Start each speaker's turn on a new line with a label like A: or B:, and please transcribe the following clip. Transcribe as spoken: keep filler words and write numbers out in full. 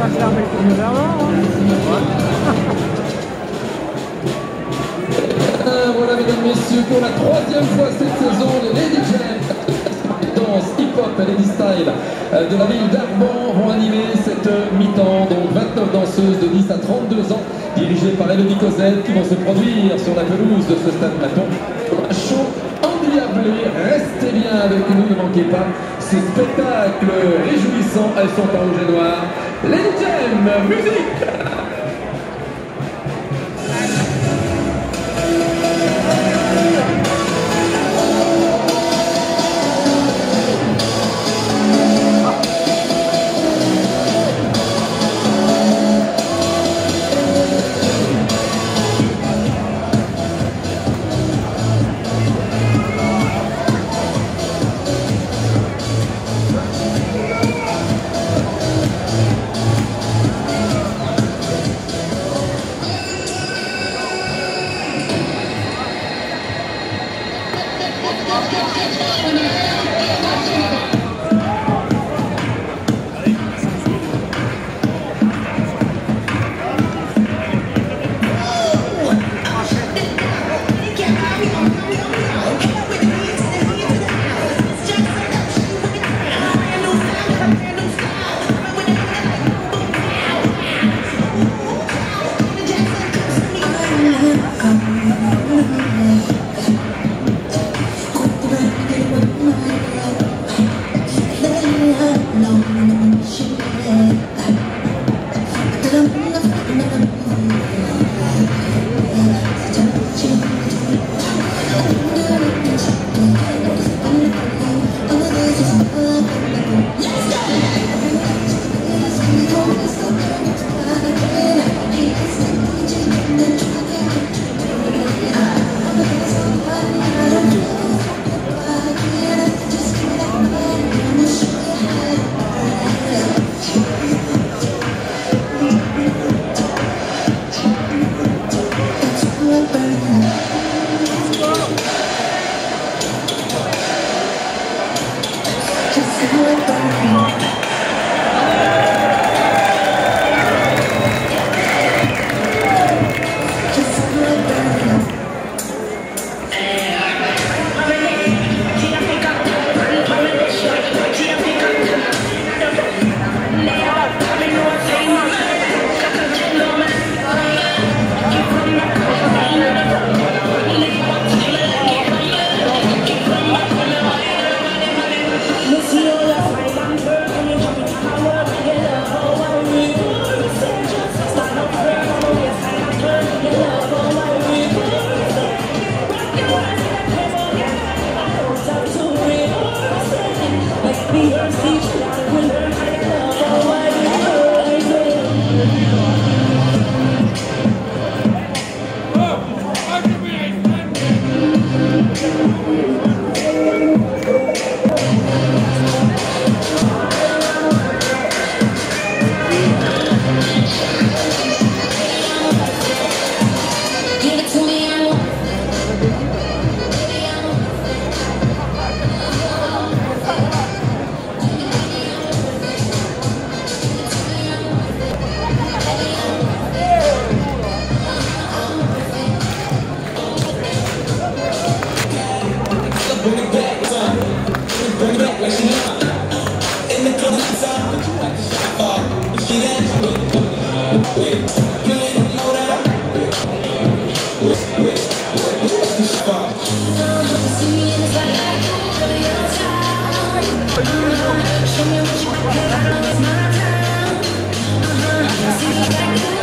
A: Voilà, mesdames, messieurs, pour la troisième fois cette saison, les Lady Jam, danse hip-hop et Lady Style de la ville d'Arban vont animer cette mi-temps. Donc vingt-neuf danseuses de dix à trente-deux ans, dirigées par Elodie Cosette, qui vont se produire sur la pelouse de ce stade Platon. Un show endiablé. Restez bien avec nous, ne manquez pas ce spectacle réjouissant. Elles sont en rouge et noir. Lady Jam, musique!
B: Show me what you got, I know it's my time. Uh-huh. See you back.